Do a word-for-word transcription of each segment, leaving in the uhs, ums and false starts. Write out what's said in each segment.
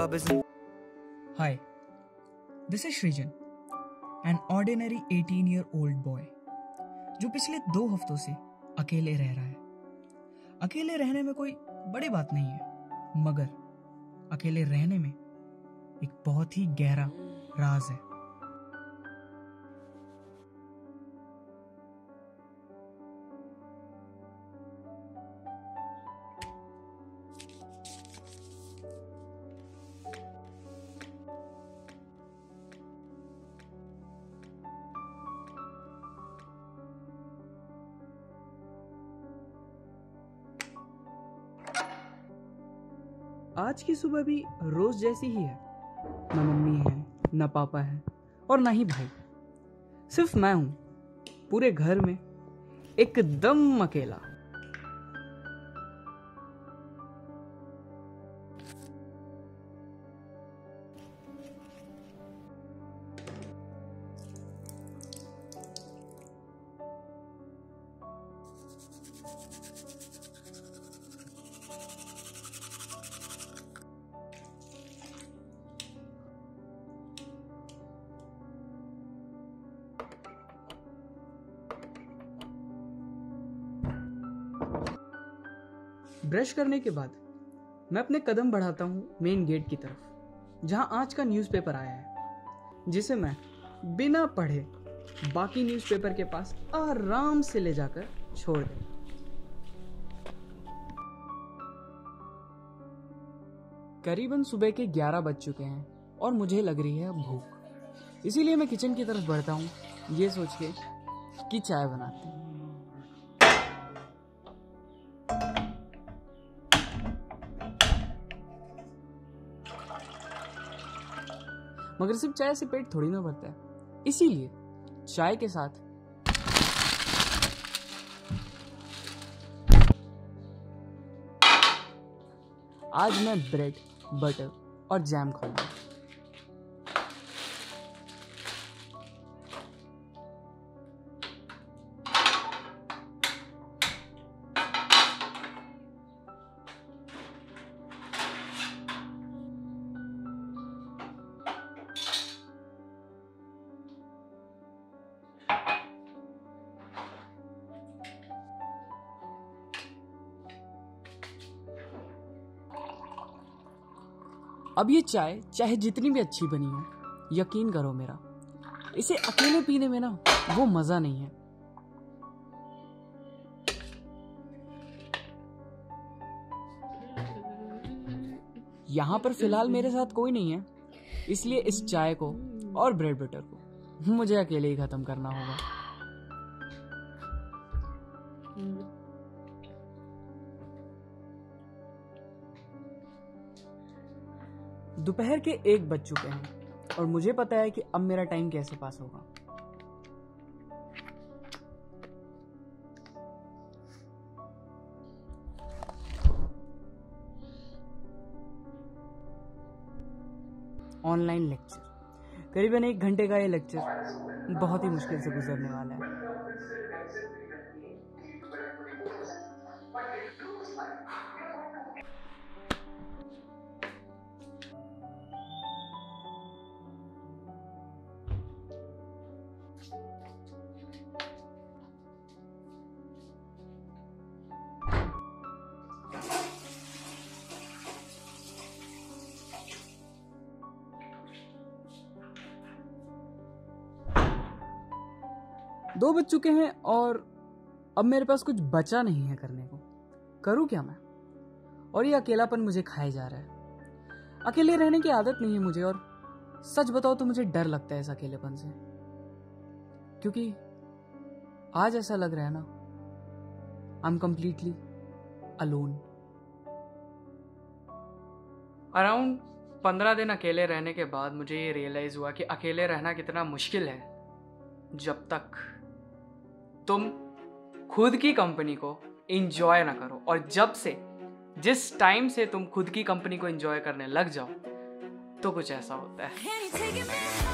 love isn't. Hi, this is Shrijan, an ordinary eighteen year old boy जो पिछले दो हफ्तों से अकेले रह रहा है। अकेले रहने में कोई बड़ी बात नहीं है, मगर अकेले रहने में एक बहुत ही गहरा राज है। आज की सुबह भी रोज जैसी ही है। ना मम्मी है, ना पापा है और ना ही भाई। सिर्फ मैं हूं पूरे घर में एकदम अकेला। ब्रश करने के बाद मैं अपने कदम बढ़ाता हूँ मेन गेट की तरफ, जहाँ आज का न्यूज़पेपर आया है, जिसे मैं बिना पढ़े बाकी न्यूज़पेपर के पास आराम से ले जाकर छोड़ दूँ। करीबन सुबह के ग्यारह बज चुके हैं और मुझे लग रही है भूख। इसीलिए मैं किचन की तरफ बढ़ता हूँ, ये सोच के कि चाय बनाते हैं। मगर सिर्फ चाय से पेट थोड़ी ना भरता है, इसीलिए चाय के साथ आज मैं ब्रेड, बटर और जैम खाऊंगा। अब ये चाय चाहे जितनी भी अच्छी बनी हो, यकीन करो मेरा, इसे अकेले पीने में ना वो मजा नहीं है। यहां पर फिलहाल मेरे साथ कोई नहीं है, इसलिए इस चाय को और ब्रेड बटर को मुझे अकेले ही खत्म करना होगा। दोपहर के एक बज चुके हैं और मुझे पता है कि अब मेरा टाइम कैसे पास होगा। ऑनलाइन लेक्चर, करीबन एक घंटे का ये लेक्चर बहुत ही मुश्किल से गुजरने वाला है। दो बज चुके हैं और अब मेरे पास कुछ बचा नहीं है करने को। करूं क्या मैं? और ये अकेलापन मुझे खाए जा रहा है। अकेले रहने की आदत नहीं है मुझे, और सच बताओ तो मुझे डर लगता है इस अकेलेपन से, क्योंकि आज ऐसा लग रहा है ना, I am completely alone. Around पंद्रह दिन अकेले रहने के बाद मुझे ये रियलाइज हुआ कि अकेले रहना कितना मुश्किल है, जब तक तुम खुद की कंपनी को एंजॉय ना करो। और जब से जिस टाइम से तुम खुद की कंपनी को एंजॉय करने लग जाओ, तो कुछ ऐसा होता है।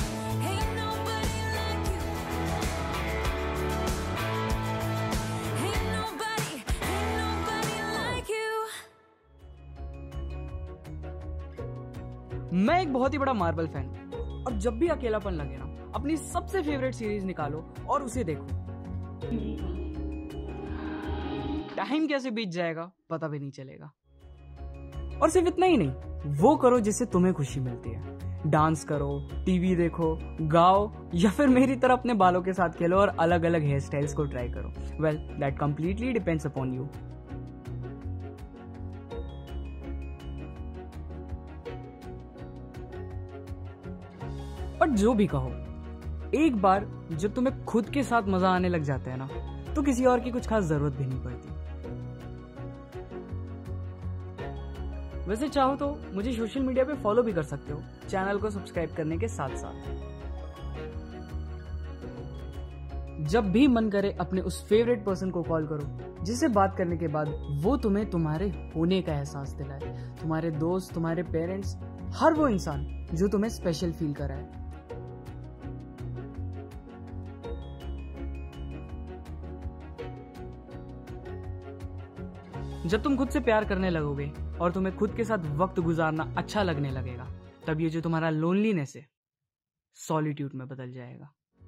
Ain't मैं एक बहुत ही बड़ा मार्वल फैन हूँ और जब भी अकेलापन लगे ना, अपनी सबसे फेवरेट सीरीज निकालो और उसे देखो। टाइम कैसे बीत जाएगा पता भी नहीं चलेगा। और सिर्फ इतना ही नहीं, वो करो जिससे तुम्हें खुशी मिलती है। डांस करो, टीवी देखो, गाओ या फिर मेरी तरह अपने बालों के साथ खेलो और अलग अलग हेयर स्टाइल्स को ट्राई करो। Well, that completely depends upon you. But जो भी कहो, एक बार जब तुम्हें खुद के साथ मजा आने लग जाता है ना, तो किसी और की कुछ खास जरूरत भी नहीं पड़ती। वैसे चाहो तो मुझे सोशल मीडिया पे फॉलो भी कर सकते हो, चैनल को सब्सक्राइब करने के साथ साथ। जब भी मन करे अपने उस फेवरेट पर्सन को कॉल करो, जिससे बात करने के बाद वो तुम्हें तुम्हारे होने का एहसास दिलाए। तुम्हारे दोस्त, तुम्हारे पेरेंट्स, हर वो इंसान जो तुम्हें स्पेशल फील कराए। जब तुम खुद से प्यार करने लगोगे और तुम्हें खुद के साथ वक्त गुजारना अच्छा लगने लगेगा, तब ये जो तुम्हारा लोनलीनेस है सॉलिट्यूड में बदल जाएगा।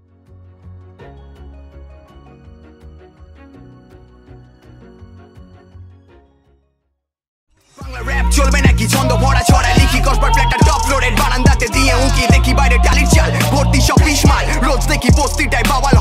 র‍্যাপ চলবে নাকি ছন্দ ভরা ছড়ায় লিখি কসবার প্ল্যাটার টপ লোডেড বারান্দাতে দিয়ে উঁকি দেখি বাইরে টালির চাল ভর্তি সব বিস্মাল রোজ দেখি বস্তিটায় পাওয়া